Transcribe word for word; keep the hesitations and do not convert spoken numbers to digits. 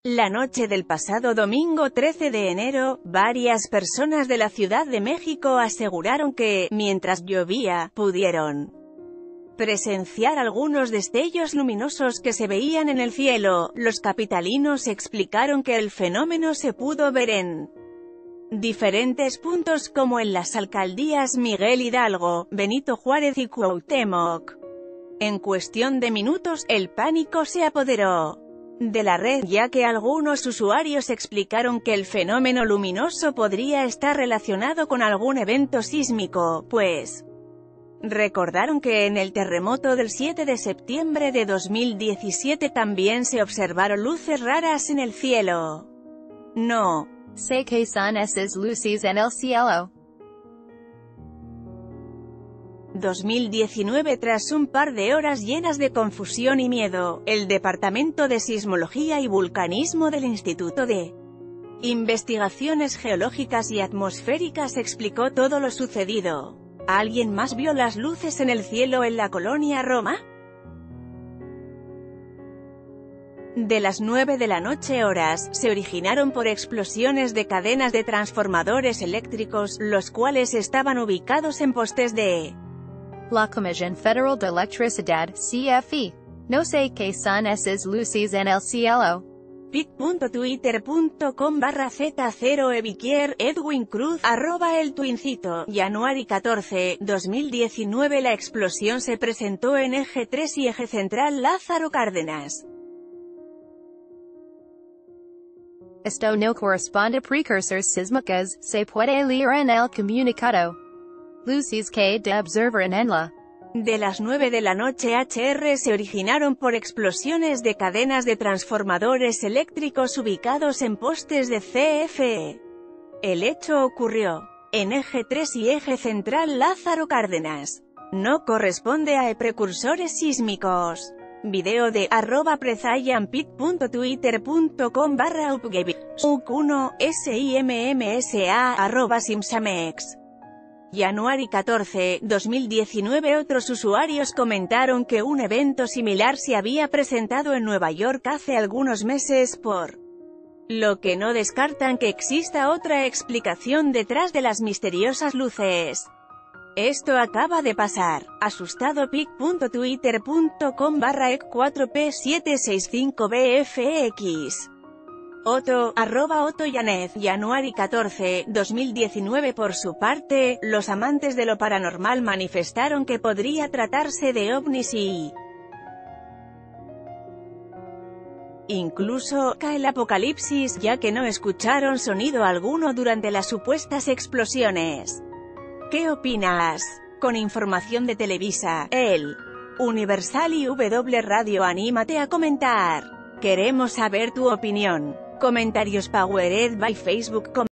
La noche del pasado domingo trece de enero, varias personas de la Ciudad de México aseguraron que, mientras llovía, pudieron presenciar algunos destellos luminosos que se veían en el cielo. Los capitalinos explicaron que el fenómeno se pudo ver en diferentes puntos como en las alcaldías Miguel Hidalgo, Benito Juárez y Cuauhtémoc. En cuestión de minutos, el pánico se apoderó de la red, ya que algunos usuarios explicaron que el fenómeno luminoso podría estar relacionado con algún evento sísmico, pues recordaron que en el terremoto del siete de septiembre de dos mil diecisiete también se observaron luces raras en el cielo. No sé qué son esas luces en el cielo. dos mil diecinueve. Tras un par de horas llenas de confusión y miedo, el Departamento de Sismología y Vulcanismo del Instituto de Investigaciones Geológicas y Atmosféricas explicó todo lo sucedido. ¿Alguien más vio las luces en el cielo en la colonia Roma? De las nueve de la noche horas, se originaron por explosiones de cadenas de transformadores eléctricos, los cuales estaban ubicados en postes de la Comisión Federal de Electricidad, C F E. No sé qué son esas luces en el cielo. pic punto twitter punto com barra zeta cero Eviquier, Edwin Cruz, arroba el Twincito. Januari catorce, dos mil diecinueve. La explosión se presentó en eje tres y eje central Lázaro Cárdenas. Esto no corresponde a precursores sísmicos, se puede leer en el comunicado. Luces que de observar en la de las nueve de la noche H R se originaron por explosiones de cadenas de transformadores eléctricos ubicados en postes de C F E. El hecho ocurrió en eje tres y eje central Lázaro Cárdenas. No corresponde a precursores sísmicos. Video de arroba prezayan pic punto twitter punto com barra upgebi uk uno simmsa arroba simsamex. Januari catorce, dos mil diecinueve. Otros usuarios comentaron que un evento similar se había presentado en Nueva York hace algunos meses, por lo que no descartan que exista otra explicación detrás de las misteriosas luces. Esto acaba de pasar. Asustado pic punto twitter punto com barra ec cuatro p siete seis cinco b f x. Otto, arroba Otto Yanez, Januari catorce, dos mil diecinueve. Por su parte, los amantes de lo paranormal manifestaron que podría tratarse de ovnis y incluso cae el apocalipsis, ya que no escucharon sonido alguno durante las supuestas explosiones. ¿Qué opinas? Con información de Televisa, El Universal y W Radio, anímate a comentar. Queremos saber tu opinión. Comentarios powered by Facebook.